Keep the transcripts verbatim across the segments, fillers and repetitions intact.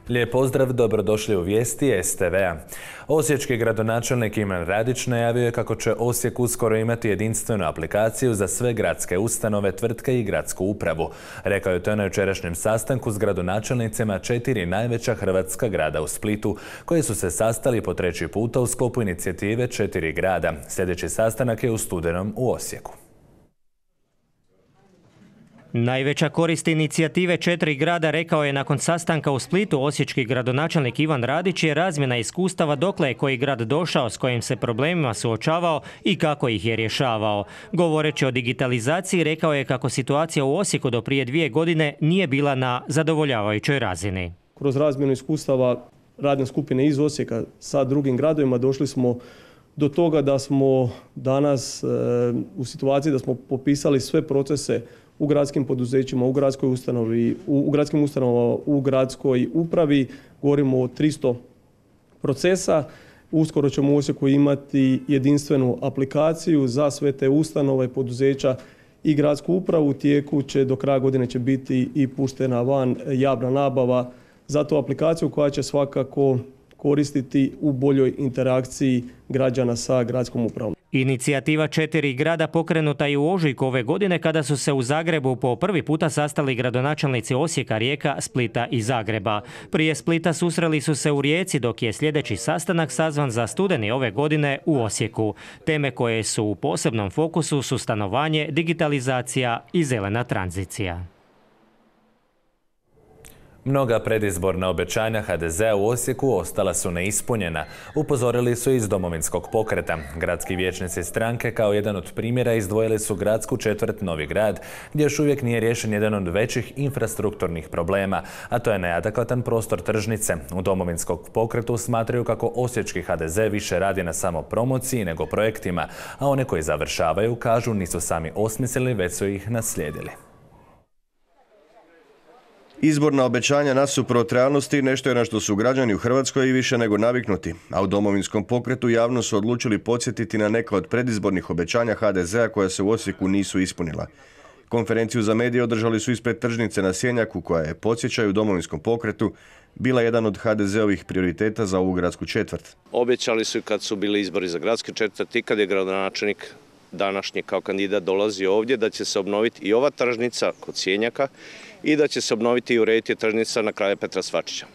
Lijep pozdrav, dobrodošli u vijesti S T V-a. Osječki gradonačelnik Ivan Radić najavio je kako će Osijek uskoro imati jedinstvenu aplikaciju za sve gradske ustanove, tvrtke i gradsku upravu. Rekao je to na jučerašnjem sastanku s gradonačelnicima četiri najveća hrvatska grada u Splitu, koji su se sastali po treći puta u sklopu inicijative Četiri grada. Sljedeći sastanak je u studenom u Osijeku. Najveća korist inicijative Četiri grada, rekao je nakon sastanka u Splitu osječki gradonačelnik Ivan Radić, je razmjena iskustava dokle je koji grad došao, s kojim se problemima suočavao i kako ih je rješavao. Govoreći o digitalizaciji, rekao je kako situacija u Osijeku do prije dvije godine nije bila na zadovoljavajućoj razini. Kroz razmjenu iskustava radne skupine iz Osijeka sa drugim gradovima došli smo do toga da smo danas e, u situaciji da smo popisali sve procese u gradskim poduzećima, u gradskoj ustanovi, u, u gradskim ustanovama, u gradskoj upravi. Govorimo o tristo procesa. Uskoro ćemo u Osijeku imati jedinstvenu aplikaciju za sve te ustanove, poduzeća i gradsku upravu. U tijeku će do kraja godine će biti i puštena van javna nabava za tu aplikaciju koja će svakako koristiti u boljoj interakciji građana sa gradskom upravom. Inicijativa Četiri grada pokrenuta je u ožujku ove godine kada su se u Zagrebu po prvi puta sastali gradonačelnici Osijeka, Rijeka, Splita i Zagreba. Prije Splita susreli su se u Rijeci, dok je sljedeći sastanak sazvan za studeni ove godine u Osijeku. Teme koje su u posebnom fokusu su stanovanje, digitalizacija i zelena tranzicija. Mnoga predizborna obećanja H D Z-a u Osijeku ostala su neispunjena, upozorili su iz Domovinskog pokreta. Gradski vijećnici stranke kao jedan od primjera izdvojili su gradsku četvrt Novi grad, gdje još uvijek nije riješen jedan od većih infrastrukturnih problema, a to je neadekvatan prostor tržnice. U Domovinskog pokretu smatraju kako osječki H D Z više radi na samo promociji nego projektima, a one koji završavaju, kažu, nisu sami osmislili, već su ih naslijedili. Izborna obećanja nasuprot realnosti nešto je na što su građani u Hrvatskoj i više nego naviknuti, a u Domovinskom pokretu javno su odlučili podsjetiti na neka od predizbornih obećanja H D Z-a koja se u Osijeku nisu ispunila. Konferenciju za medije održali su ispred tržnice na Sjenjaku, koja je, podsjećaju, u Domovinskom pokretu bila jedan od H D Z-ovih prioriteta za ovu gradsku četvrt. Obećali su kad su bili izbori za gradske četvrti, kad je gradonačelnik današnji kao kandidat dolazi ovdje, da će se obnoviti i ova tržnica kod Sjenjaka i da će se obnoviti i urediti tržnica na kraju Petra Svačića.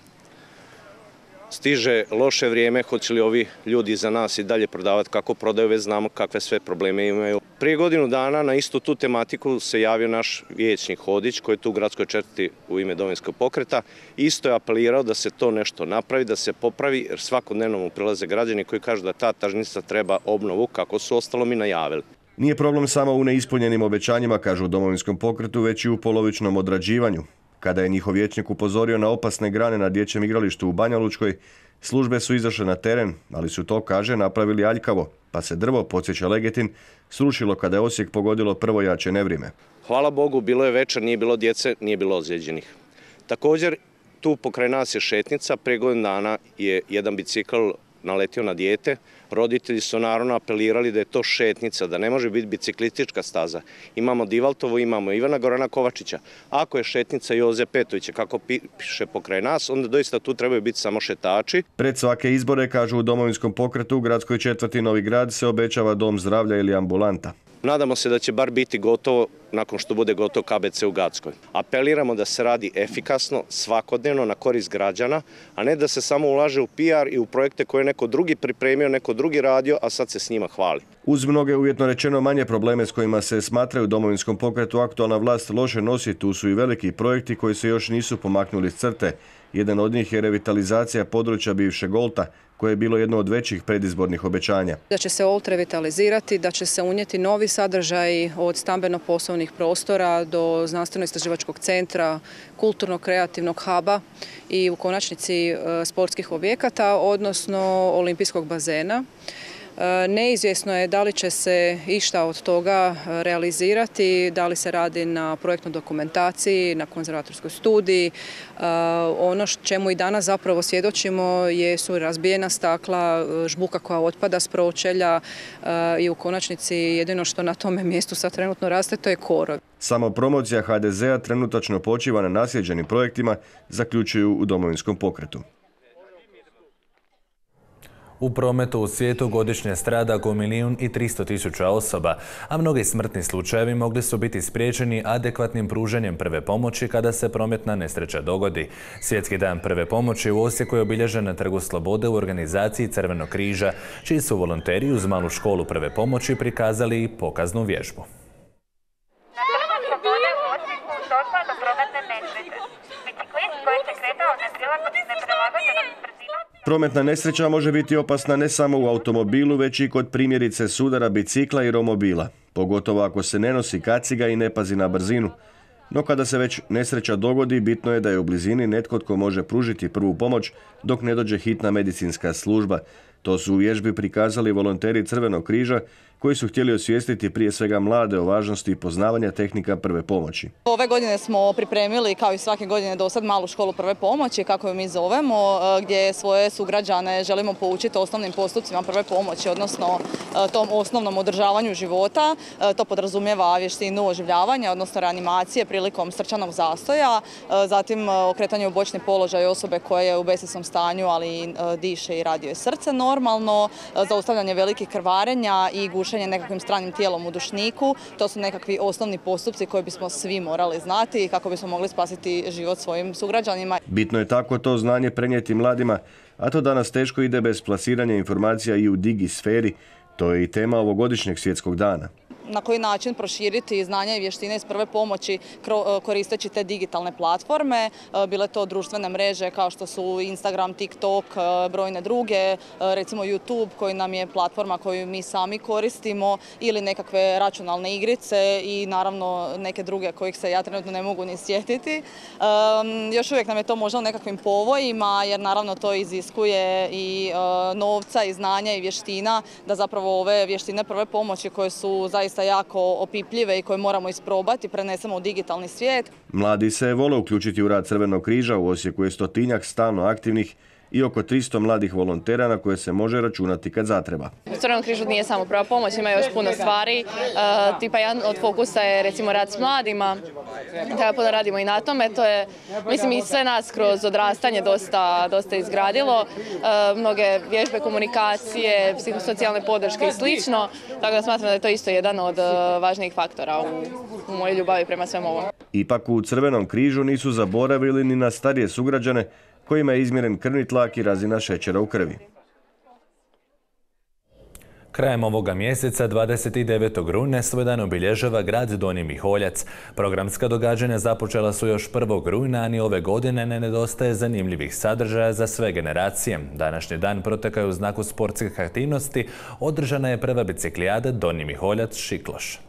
Stiže loše vrijeme, hoće li ovi ljudi za nas i dalje prodavati, kako prodaju, već znamo kakve sve probleme imaju. Prije godinu dana na istu tu tematiku se javio naš vijećnik Hodić, koji je tu u gradskoj četvrti u ime Domovinskog pokreta. Isto je apelirao da se to nešto napravi, da se popravi, jer svakodnevno mu prilaze građani koji kažu da ta tržnica treba obnovu, kako su ostalom i najavili. Nije problem samo u neispunjenim obećanjima, kažu u Domovinskom pokretu, već i u polovičnom odrađivanju. Kada je njihov vijećnik upozorio na opasne grane na dječjem igralištu u Banja Lučkoj, službe su izašle na teren, ali su to, kaže, napravili aljkavo, pa se drvo, podsjeća Legetin, srušilo kada je Osijek pogodilo prvo jače nevrijeme. Hvala Bogu, bilo je večer, nije bilo djece, nije bilo ozlijeđenih. Također, tu pokraj nas je šetnica, prije godinu dana je jedan bicikl naletio na dijete. Roditelji su naravno apelirali da je to šetnica, da ne može biti biciklistička staza. Imamo Divaltovo, imamo Ivana Gorana Kovačića. Ako je šetnica Joze Petovića, kako piše pokraj nas, onda doista tu trebaju biti samo šetači. Pred svake izbore, kažu u Domovinskom pokretu, u gradskoj četvrti Novi grad se obećava dom zdravlja ili ambulanta. Nadamo se da će bar biti gotovo nakon što bude gotov K B C u Gackoj. Apeliramo da se radi efikasno, svakodnevno, na korist građana, a ne da se samo ulaže u P R i u projekte koje je neko drugi pripremio, neko drugi radio, a sad se s njima hvali. Uz mnoge, uvjetno rečeno, manje probleme s kojima se smatraju u Domovinskom pokretu aktualna vlast loše nosi, tu su i veliki projekti koji se još nisu pomaknuli s crte. Jedan od njih je revitalizacija područja bivšeg Olta, koje je bilo jedno od većih predizbornih obećanja. Da će se Olt revitalizirati, da će se unijeti novi sadržaj od stambeno-poslovnih prostora do znanstveno-istraživačkog centra, kulturno-kreativnog huba i u konačnici sportskih objekata, odnosno olimpijskog bazena. Neizvjesno je da li će se išta od toga realizirati, da li se radi na projektnoj dokumentaciji, na konzervatorskoj studiji. Ono čemu i danas zapravo svjedočimo jesu razbijena stakla, žbuka koja otpada s pročelja i u konačnici jedino što na tome mjestu sad trenutno raste to je korov. Samo promocija ha de zea trenutačno počiva na naslijeđenim projektima, zaključuju u Domovinskom pokretu. U prometu u svijetu godišnje strada oko milijun i tristo tisuća osoba, a mnogi smrtni slučajevi mogli su biti spriječeni adekvatnim pružanjem prve pomoći kada se prometna nesreća dogodi. Svjetski dan prve pomoći u Osijeku je obilježen na Trgu Slobode u organizaciji Crvenog križa, čiji su volonteri uz malu školu prve pomoći prikazali i pokaznu vježbu. Na Trgu Slobode u Osijeku došlo do prometne nesreće. Biciklist koji se kretao neprilagođenom brzinom. Prometna nesreća može biti opasna ne samo u automobilu, već i kod primjerice sudara bicikla i romobila, pogotovo ako se ne nosi kaciga i ne pazi na brzinu. No kada se već nesreća dogodi, bitno je da je u blizini netko tko može pružiti prvu pomoć dok ne dođe hitna medicinska služba. To su u vježbi prikazali volonteri Crvenog križa koji su htjeli osvijestiti prije svega mlade o važnosti poznavanja tehnika prve pomoći. Ove godine smo pripremili, kao i svake godine do sad, malu školu prve pomoći, kako ju mi zovemo, gdje svoje sugrađane želimo poučiti osnovnim postupcima prve pomoći, odnosno tom osnovnom održavanju života. To podrazumijeva vještinu oživljavanja, odnosno reanimacije prilikom srčanog zastoja, zatim okretanje u bočni položaj osobe koja je u besvjesnom stanju, ali diše i radi joj srce normalno, zaustavljanje velikih krvarenja i gušenje nekakvim stranim tijelom u dušniku. To su nekakvi osnovni postupci koje bismo svi morali znati kako bismo mogli spasiti život svojim sugrađanima. Bitno je tako to znanje prenijeti mladima, a to danas teško ide bez plasiranja informacija i u digi sferi. To je i tema ovogodišnjeg svjetskog dana. Na koji način proširiti znanja i vještine iz prve pomoći koristeći te digitalne platforme, bile to društvene mreže kao što su Instagram, TikTok, brojne druge, recimo YouTube koji nam je platforma koju mi sami koristimo, ili nekakve računalne igrice i naravno neke druge kojih se ja trenutno ne mogu ni sjetiti. Još uvijek nam je to možda u nekakvim povojima jer naravno to iziskuje i novca i znanja i vještina da zapravo ove vještine prve pomoći koje su zaista jako opipljive i koje moramo isprobati, prenesemo u digitalni svijet. Mladi se vole uključiti u rad Crvenog križa. U Osijeku je stotinjak stalno aktivnih i oko tristo mladih volontera na koje se može računati kad zatreba. U Crvenom križu nije samo prva pomoć, ima još puno stvari. E, tipa jedan od fokusa je recimo rad s mladima, da puno radimo i na tome. To je, mislim, i sve nas kroz odrastanje dosta, dosta izgradilo. E, mnoge vježbe komunikacije, psihosocijalne podrške i slično. Tako da smatram da je to isto jedan od važnijih faktora u, u mojoj ljubavi prema svemu ovom. Ipak u Crvenom križu nisu zaboravili ni na starije sugrađane kojima je izmjeren krvni tlak i razina šećera u krvi. Krajem ovoga mjeseca, dvadeset devetog rujna, svoj dan obilježava grad Donji Miholjac. Programska događanja započela su još prvog rujna, a ni ove godine ne nedostaje zanimljivih sadržaja za sve generacije. Današnji dan protekao u znaku sportskih aktivnosti. Održana je prva biciklijada Donji Miholjac Šikloš.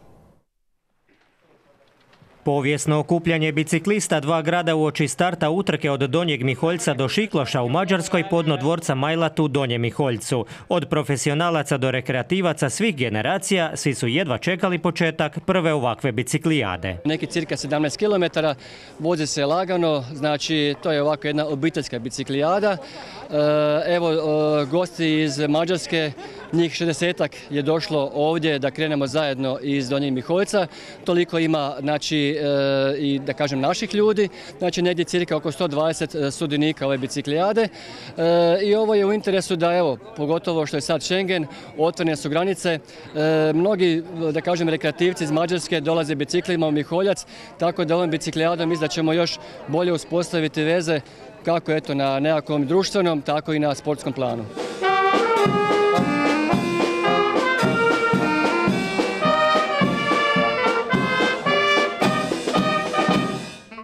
Povijesno okupljanje biciklista dva grada uoči starta utrke od Donjeg Miholjca do Šikloša u Mađarskoj podno dvorca Majlat u Donjem Miholjcu. Od profesionalaca do rekreativaca svih generacija, svi su jedva čekali početak prve ovakve biciklijade. Neki cirka sedamnaest kilometara, vozi se lagano, znači to je ovako jedna obiteljska biciklijada. Evo, gosti iz Mađarske, njih šezdesetak je došlo ovdje da krenemo zajedno iz Donjeg Miholjca. Toliko ima, znači, i da kažem naših ljudi, znači negdje cirka oko sto dvadeset sudionika ove biciklijade. I ovo je u interesu da, evo, pogotovo što je sad Schengen, otvorene su granice. Mnogi, da kažem, rekreativci iz Mađarske dolaze biciklima u Miholjac, tako da ovom biciklijadom mislim da ćemo još bolje uspostaviti veze kako eto na nekakvom društvenom, tako i na sportskom planu.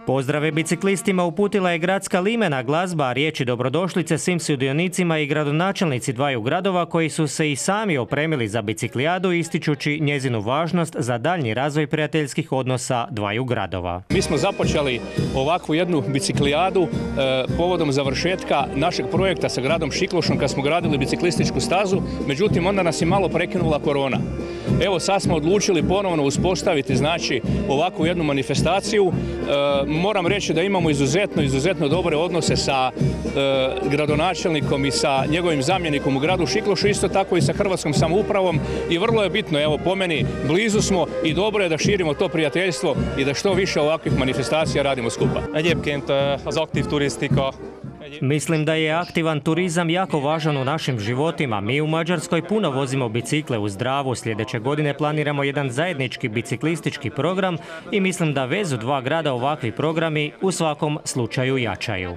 Pozdrave biciklistima uputila je gradska limena glazba, a riječi dobrodošlice svim sudionicima i gradonačelnici dvaju gradova koji su se i sami opremili za biciklijadu, ističući njezinu važnost za daljnji razvoj prijateljskih odnosa dvaju gradova. Mi smo započeli ovakvu jednu biciklijadu e, povodom završetka našeg projekta sa gradom Šiklošom kad smo gradili biciklističku stazu, međutim onda nas je malo prekinula korona. Evo sad smo odlučili ponovno uspostaviti znači ovakvu jednu manifestaciju. E, moram reći da imamo izuzetno, izuzetno dobre odnose sa e, gradonačelnikom i sa njegovim zamjenikom u gradu Šiklošu, isto tako i sa hrvatskom samoupravom i vrlo je bitno, evo po meni blizu smo i dobro je da širimo to prijateljstvo i da što više ovakvih manifestacija radimo skupa. Egyébként az aktív turisztika. Mislim da je aktivan turizam jako važan u našim životima. Mi u Mađarskoj puno vozimo bicikle uz Dravu. Sljedeće godine planiramo jedan zajednički biciklistički program i mislim da vezu dva grada ovakvi programi u svakom slučaju jačaju.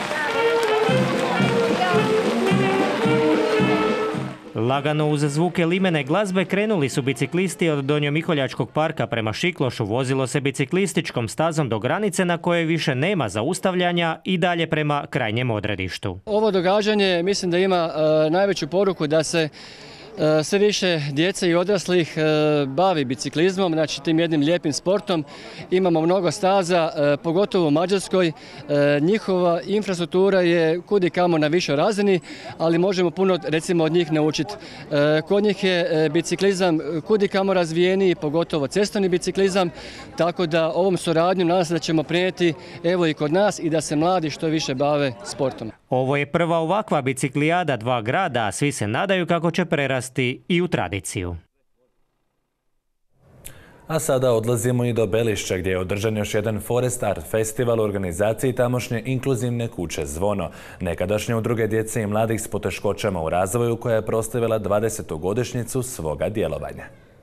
Lagano uz zvuke limene glazbe krenuli su biciklisti od Donjomiholjačkog parka prema Šiklošu. Vozilo se biciklističkom stazom do granice na kojoj više nema zaustavljanja i dalje prema krajnjem odredištu. Ovo događanje mislim da ima uh, najveću poruku da se sve više djece i odraslih bavi biciklizmom, znači tim jednim lijepim sportom. Imamo mnogo staza, pogotovo u Mađarskoj. Njihova infrastruktura je kudi kamo na višoj razini, ali možemo puno recimo od njih naučiti. Kod njih je biciklizam kudi kamo razvijeniji, pogotovo cestovni biciklizam, tako da ovom suradnjom nadam se da ćemo prenijeti evo i kod nas i da se mladi što više bave sportom. Ovo je prva ovakva biciklijada dva grada, a svi se nadaju kako će prerasti i u tradiciju. A sada odlazimo i do Belišća gdje je održan još jedan Forest Art festival u organizaciji tamošnje inkluzivne kuće Zvono, nekadašnje udruge djece i mladih s poteškoćama u razvoju koja je proslavila dvadesetu godišnjicu svoga djelovanja.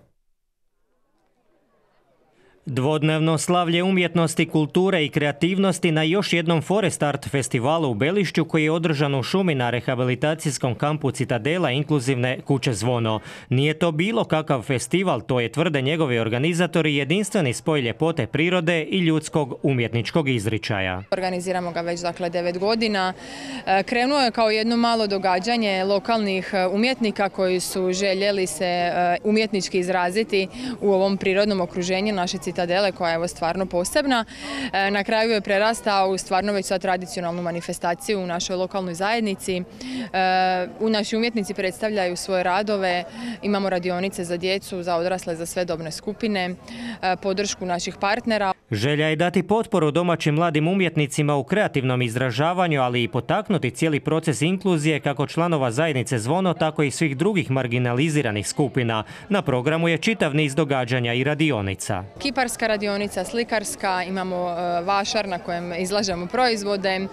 Dvodnevno slavlje umjetnosti, kulture i kreativnosti na još jednom Forest Art festivalu u Belišću koji je održan u šumi na rehabilitacijskom kampu Citadela inkluzivne kuće Zvono. Nije to bilo kakav festival, to je, tvrde njegovi organizatori, jedinstveni spoj ljepote prirode i ljudskog umjetničkog izričaja. Organiziramo ga već dakle devet godina. Krenuo je kao jedno malo događanje lokalnih umjetnika koji su željeli se umjetnički izraziti u ovom prirodnom okruženju naše Citadele, koja je evo stvarno posebna. Na kraju je prerastao u stvarno već sad tradicionalnu manifestaciju u našoj lokalnoj zajednici. U naši umjetnici predstavljaju svoje radove, imamo radionice za djecu, za odrasle, za sve dobne skupine, podršku naših partnera. Želja je dati potporu domaćim mladim umjetnicima u kreativnom izražavanju, ali i potaknuti cijeli proces inkluzije kako članova zajednice Zvono, tako i svih drugih marginaliziranih skupina. Na programu je čitav niz događanja i radionica. Kiparska radionica, slikarska, imamo vašar na kojem izlažemo proizvode,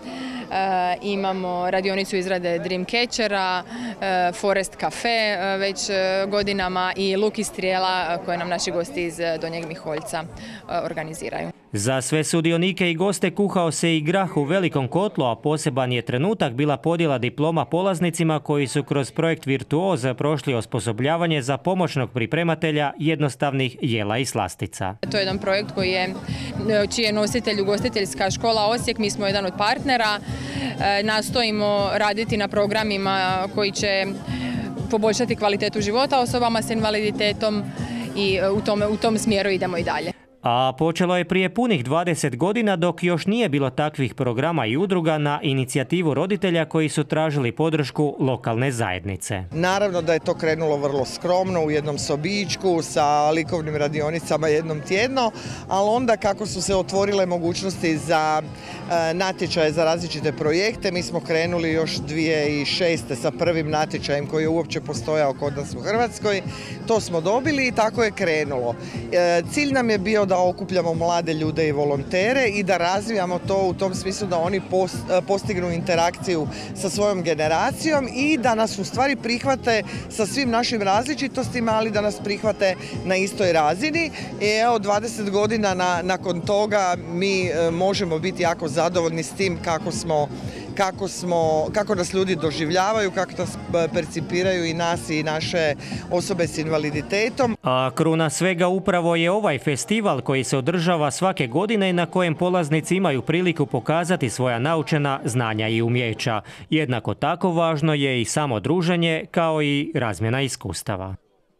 imamo radionicu izrade Dreamcatchera, Forest Cafe već godinama i Luk i strijela koje nam naši gosti iz Donjeg Miholjca organiziraju. Za sve sudionike i goste kuhao se i grah u velikom kotlu, a poseban je trenutak bila podjela diploma polaznicima koji su kroz projekt Virtuoz prošli osposobljavanje za pomoćnog priprematelja jednostavnih jela i slastica. To je jedan projekt koji je, čiji je nositelj ugostiteljska škola Osijek, mi smo jedan od partnera. Nastojimo raditi na programima koji će poboljšati kvalitetu života osobama s invaliditetom i u tom, u tom smjeru idemo i dalje. A počelo je prije punih dvadeset godina dok još nije bilo takvih programa i udruga na inicijativu roditelja koji su tražili podršku lokalne zajednice. Naravno da je to krenulo vrlo skromno u jednom sobičku sa likovnim radionicama jednom tjedno, ali onda kako su se otvorile mogućnosti za e, natječaje za različite projekte, mi smo krenuli još dvije tisuće šeste sa prvim natječajem koji je uopće postojao kod nas u Hrvatskoj. To smo dobili i tako je krenulo. E, cilj nam je bio da okupljamo mlade ljude i volontere i da razvijamo to u tom smislu da oni postignu interakciju sa svojom generacijom i da nas u stvari prihvate sa svim našim različitostima, ali da nas prihvate na istoj razini. I evo dvadeset godina na, nakon toga mi možemo biti jako zadovoljni s tim kako smo kako, smo, kako nas ljudi doživljavaju, kako nas percipiraju i nas i naše osobe s invaliditetom. A kruna svega upravo je ovaj festival koji se održava svake godine i na kojem polaznici imaju priliku pokazati svoja naučena znanja i umjeća. Jednako tako važno je i samo druženje kao i razmjena iskustava.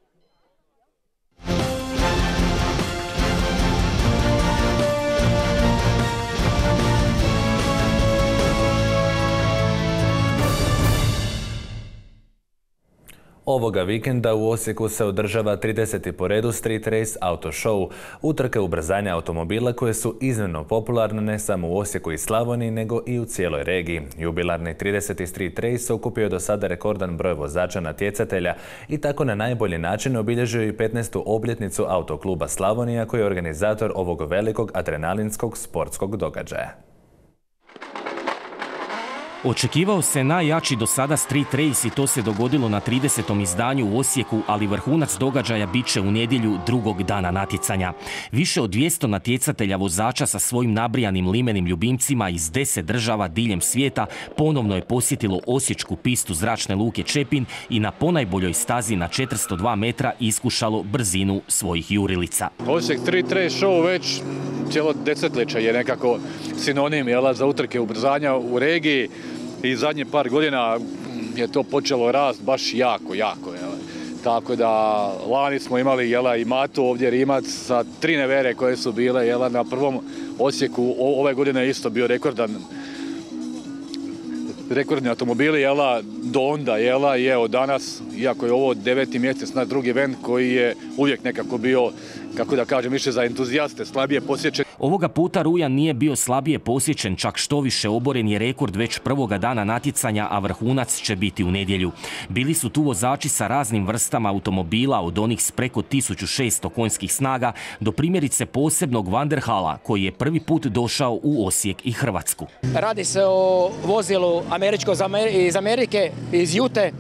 Ovoga vikenda u Osijeku se održava trideseti po redu Street Race Auto Show, utrke ubrzanja automobila koje su iznimno popularne ne samo u Osijeku i Slavoniji, nego i u cijeloj regiji. Jubilarni trideseti Street Race okupio je do sada rekordan broj vozača natjecatelja i tako na najbolji način obilježio i petnaestu obljetnicu Autokluba Slavonija koji je organizator ovog velikog adrenalinskog sportskog događaja. Očekivao se najjači do sada Street Race i to se dogodilo na tridesetom izdanju u Osijeku, ali vrhunac događaja bit će u nedjelju drugog dana natjecanja. Više od dvjesto natjecatelja vozača sa svojim nabrijanim limenim ljubimcima iz deset država diljem svijeta ponovno je posjetilo osječku pistu Zračne luke Čepin i na ponajboljoj stazi na četiristo dva metra iskušalo brzinu svojih jurilica. Osijek Street Race Show već cijelo desetljeće je nekako sinonim jela, za utrke ubrzanja u regiji. I zadnjih par godina je to počelo rast baš jako, jako. Jel. Tako da lani smo imali jela, i Matu ovdje Rimac sa tri nevere koje su bile jela, na prvom Osijeku. Ove godine je isto bio rekordan rekordni automobili jela, do onda jela, i evo danas, iako je ovo deveti mjesec, naš drugi event koji je uvijek nekako bio, kako da kažem, više za entuzijaste, slabije posjećen. Ovoga puta rujan nije bio slabije posjećen, čak što više oboren je rekord već prvoga dana natjecanja, a vrhunac će biti u nedjelju. Bili su tu vozači sa raznim vrstama automobila, od onih s preko tisuću šesto konjskih snaga do primjerice posebnog Vanderhala koji je prvi put došao u Osijek i Hrvatsku. Radi se o vozilu američko iz Amerike, iz Jute.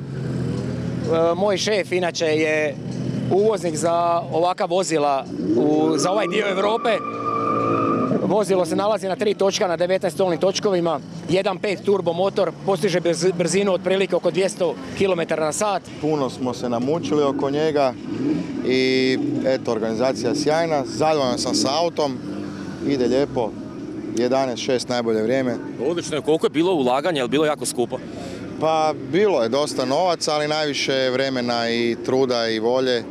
Moj šef inače je uvoznik za ovakva vozila u, za ovaj dio Europe. Vozilo se nalazi na tri točka na devetnaest stolnim točkovima, jedan pet turbo motor, postiže brzinu otprilike oko dvjesto kilometara na sat. Puno smo se namučili oko njega i eto, organizacija sjajna, zadovoljan sam sa autom, ide lijepo, jedanaest šest najbolje vrijeme. Odlično je, koliko je bilo ulaganja, je li bilo jako skupo? Pa bilo je dosta novaca, ali najviše vremena i truda i volje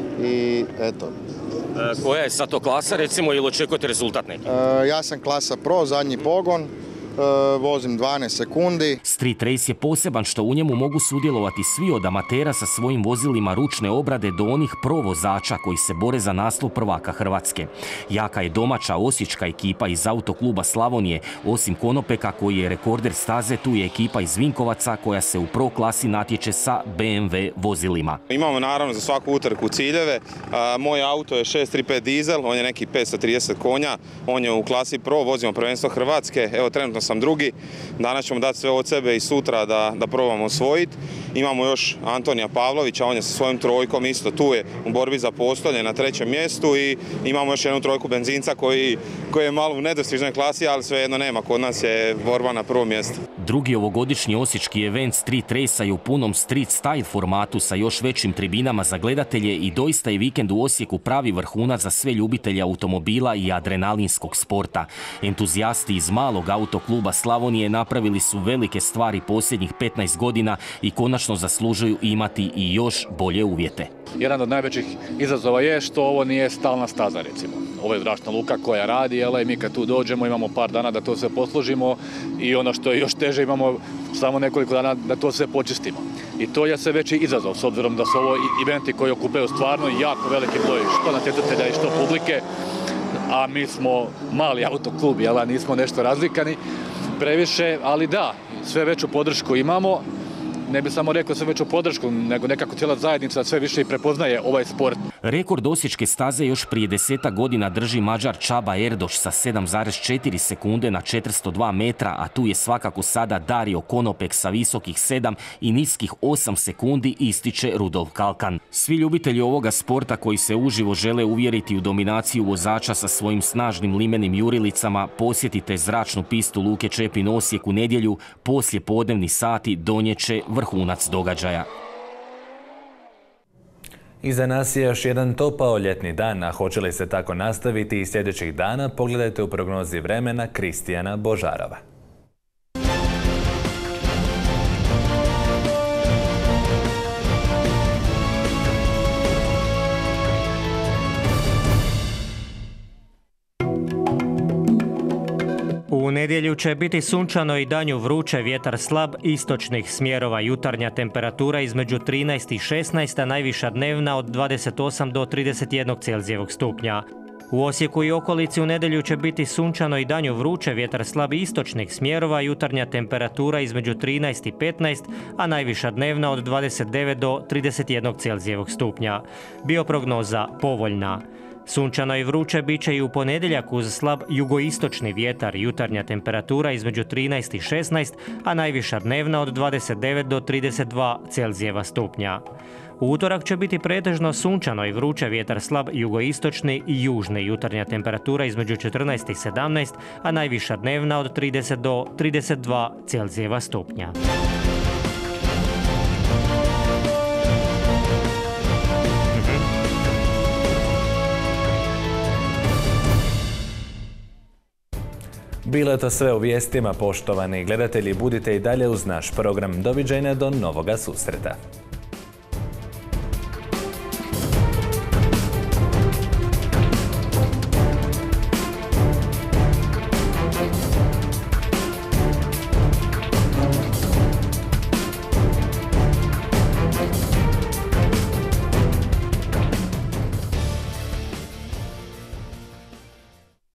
i eto. E, koja je sad to klasa recimo ili očekujete rezultat neki? E, ja sam klasa Pro, zadnji pogon. Vozim dvanaest sekundi. Street Race je poseban što u njemu mogu sudjelovati svi od amatera sa svojim vozilima ručne obrade do onih pro vozača koji se bore za naslov prvaka Hrvatske. Jaka je domaća osječka ekipa iz Autokluba Slavonije. Osim Konopeka koji je rekorder staze, tu je ekipa iz Vinkovaca koja se u pro klasi natječe sa B M W vozilima. Imamo naravno za svaku utrku ciljeve. Moj auto je šest tri pet dizel, on je neki petsto trideset konja, on je u klasi pro, vozimo prvenstvo Hrvatske. Evo, trenutno sam drugi. Danas ćemo dati sve od sebe i sutra da, da probamo osvojiti. Imamo još Antonija Pavlovića, on je sa svojom trojkom isto tu je u borbi za postolje na trećem mjestu i imamo još jednu trojku benzinca koji, koji je malo u nedostižnoj klasi, ali svejedno nema, kod nas je borba na prvom mjestu. Drugi ovogodišnji osječki event Street Race je u punom street style formatu sa još većim tribinama za gledatelje i doista je vikend u Osijeku pravi vrhunac za sve ljubitelje automobila i adrenalinskog sporta. Entuzijasti iz malog Autokluba Slavonije napravili su velike stvari posljednjih petnaest godina i konačno zaslužuju imati i još bolje uvjete. Jedan od najvećih izazova je što ovo nije stalna staza, recimo. Ovo je zračna luka koja radi, jel, i mi kad tu dođemo imamo par dana da to sve poslužimo i ono što je još teže imamo samo nekoliko dana da to sve počistimo. I to je sve veći izazov s obzirom da su ovo eventi koji okupljaju stvarno jako veliki broj što natjecatelja i što publike, a mi smo mali autoklub, jel, nismo nešto razvikani previše, ali da, sve veću podršku imamo. Ne bi samo rekao sve veću podršku, nego nekako cijela zajednica sve više i prepoznaje ovaj sport. Rekord osječke staze još prije desetak godina drži Mađar Čaba Erdoš sa sedam zarez četiri sekunde na četiristo dva metra, a tu je svakako sada Dario Konopek sa visokih sedam i niskih osam sekundi, ističe Rudolf Kalkan. Svi ljubitelji ovoga sporta koji se uživo žele uvjeriti u dominaciju vozača sa svojim snažnim limenim jurilicama, posjetite zračnu pistu Luke Čepin Osijek u nedjelju, poslije podnevni sati donijeće vrhunac događaja. Iza nas je još jedan topao ljetni dan, a hoće li se tako nastaviti i sljedećih dana, pogledajte u prognozi vremena Kristijana Božarova. U nedjelju će biti sunčano i danju vruće, vjetar slab, istočnih smjerova, jutarnja temperatura između trinaest i šesnaest, a najviša dnevna od dvadeset osam do trideset jedan Celzijevog stupnja. U Osijeku i okolici u nedjelju će biti sunčano i danju vruće, vjetar slab istočnih smjerova, jutarnja temperatura između trinaest i petnaest, a najviša dnevna od dvadeset devet do trideset jedan Celzijevog stupnja. Bioprognoza povoljna. Sunčano i vruće bit će i u ponedjeljak uz slab jugoistočni vjetar, jutarnja temperatura između trinaest i šesnaest, a najviša dnevna od dvadeset devet do trideset dva Celzijeva stupnja. U utorak će biti pretežno sunčano i vruće, vjetar slab jugoistočni i južni, jutarnja temperatura između četrnaest i sedamnaest, a najviša dnevna od trideset do trideset dva Celzijeva stupnja. Bilo je to sve u vijestima, poštovani gledatelji, budite i dalje uz naš program. Doviđenja do novoga susreta.